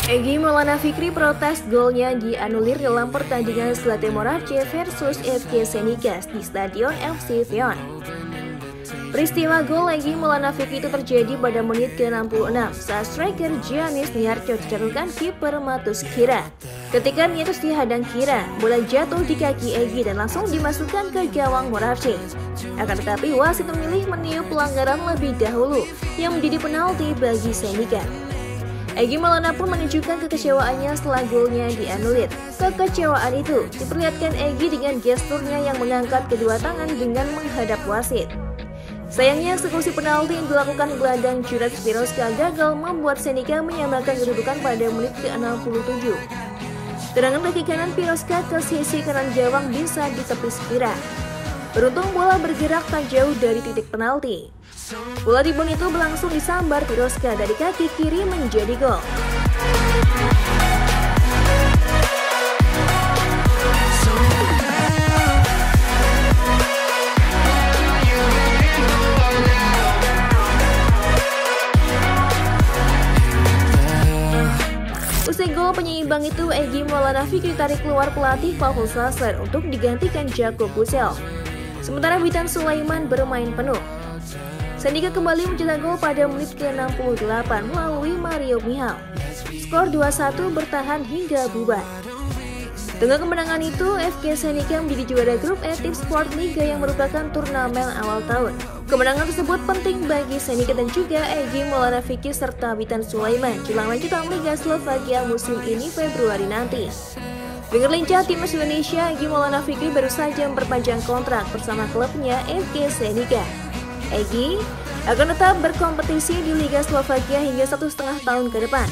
Egy Maulana Fikri protes golnya dianulir dalam pertandingan Zlatan Moravce versus FC Senikas di Stadion FC Vion. Peristiwa gol Egy Maulana Fikri itu terjadi pada menit ke-66 saat striker Giannis Niarcho dijatuhkan kiper Matus Kira. Ketika Niarcho dihadang Kira, bola jatuh di kaki Egy dan langsung dimasukkan ke gawang Moravce. Akan tetapi wasit memilih meniup pelanggaran lebih dahulu yang menjadi penalti bagi Senika. Egy Maulana pun menunjukkan kekecewaannya setelah golnya dianulir. Kekecewaan itu diperlihatkan Egy dengan gesturnya yang mengangkat kedua tangan dengan menghadap wasit. Sayangnya eksekusi penalti yang dilakukan gelandang Juraj Piroska gagal membuat Senika menyamakan kedudukan pada menit ke-67. Tendangan kaki kanan Piroska ke sisi kanan gawang bisa ditepis Kira. Beruntung bola bergerak tak jauh dari titik penalti. Bola rebound itu berlangsung disambar Piroska dari kaki kiri menjadi gol. Usai gol penyeimbang itu, Egy Maulana Fikri tarik keluar pelatih Paul Sasser untuk digantikan Jakub Pucel. Sementara Witan Sulaiman bermain penuh. Senika kembali mencetak gol pada menit ke-68 melalui Mario Mihal. Skor 2-1 bertahan hingga bubar. Dengan kemenangan itu, FC Senika menjadi juara grup E Tim Sport Liga yang merupakan turnamen awal tahun. Kemenangan tersebut penting bagi Senika dan juga Egy Maulana Fikri serta Witan Sulaiman jelang lanjutan Liga Slovakia musim ini Februari nanti. Dengan lincah timnas Indonesia, Egy Maulana Fikri baru saja memperpanjang kontrak bersama klubnya FC Senika. Egy akan tetap berkompetisi di Liga Slovakia hingga 1,5 tahun ke depan.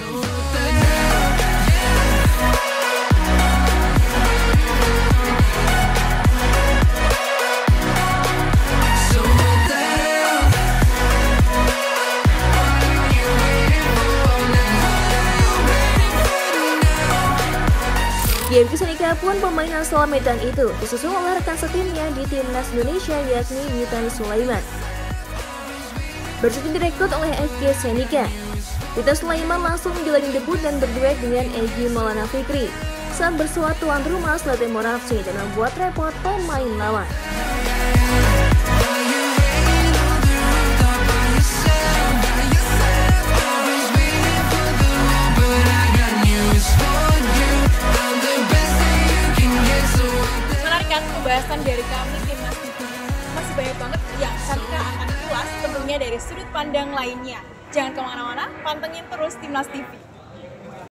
Di FC Senika pun pemain asal Medan itu disusul oleh rekan setimnya di timnas Indonesia yakni Witan Sulaiman. Bersedia direkrut oleh FC Senika, Witan Sulaiman langsung menjalani debut dan berduet dengan Egy Maulana Fikri saat bersuat tuan rumah Zlatan Moravce dan membuat repot pemain lawan. Pembahasan dari kami Timnas TV masih banyak banget yang Sarika akan kulas tentunya dari sudut pandang lainnya. Jangan kemana-mana, pantengin terus Timnas TV.